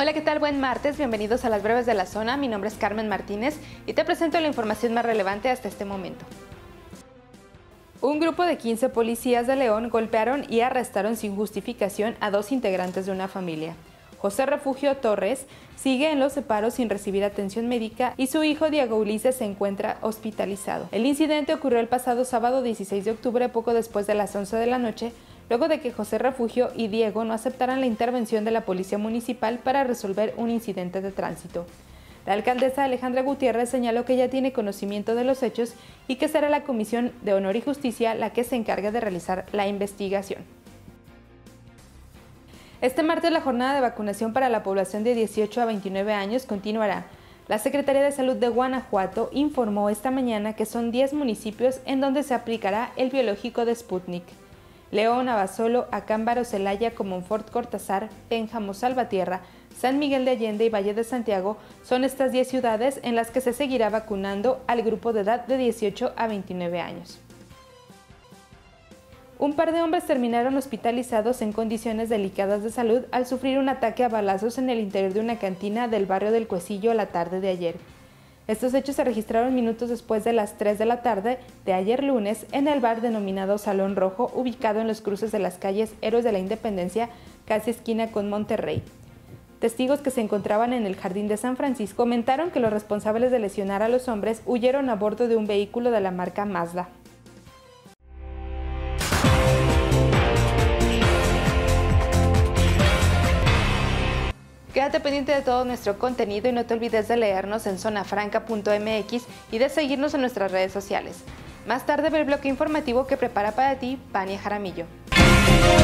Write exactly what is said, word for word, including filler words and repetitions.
Hola, ¿qué tal? Buen martes, bienvenidos a las breves de la zona. Mi nombre es Carmen Martínez y te presento la información más relevante hasta este momento. Un grupo de quince policías de León golpearon y arrestaron sin justificación a dos integrantes de una familia. José Refugio Torres sigue en los separos sin recibir atención médica y su hijo Diego Ulises se encuentra hospitalizado. El incidente ocurrió el pasado sábado dieciséis de octubre, poco después de las once de la noche, luego de que José Refugio y Diego no aceptaran la intervención de la Policía Municipal para resolver un incidente de tránsito. La alcaldesa Alejandra Gutiérrez señaló que ya tiene conocimiento de los hechos y que será la Comisión de Honor y Justicia la que se encargue de realizar la investigación. Este martes la jornada de vacunación para la población de dieciocho a veintinueve años continuará. La Secretaría de Salud de Guanajuato informó esta mañana que son diez municipios en donde se aplicará el biológico de Sputnik. León, Abasolo, Acámbaro, Celaya, Comonfort, Cortázar, Pénjamo, Salvatierra, San Miguel de Allende y Valle de Santiago son estas diez ciudades en las que se seguirá vacunando al grupo de edad de dieciocho a veintinueve años. Un par de hombres terminaron hospitalizados en condiciones delicadas de salud al sufrir un ataque a balazos en el interior de una cantina del barrio del Cuecillo la tarde de ayer. Estos hechos se registraron minutos después de las tres de la tarde de ayer lunes en el bar denominado Salón Rojo, ubicado en los cruces de las calles Héroes de la Independencia, casi esquina con Monterrey. Testigos que se encontraban en el Jardín de San Francisco comentaron que los responsables de lesionar a los hombres huyeron a bordo de un vehículo de la marca Mazda. Quédate pendiente de todo nuestro contenido y no te olvides de leernos en zona franca punto m x y de seguirnos en nuestras redes sociales. Más tarde ve el bloque informativo que prepara para ti Vania Jaramillo.